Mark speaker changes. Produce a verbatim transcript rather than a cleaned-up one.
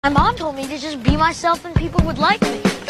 Speaker 1: My mom told me to just be myself and people would like me.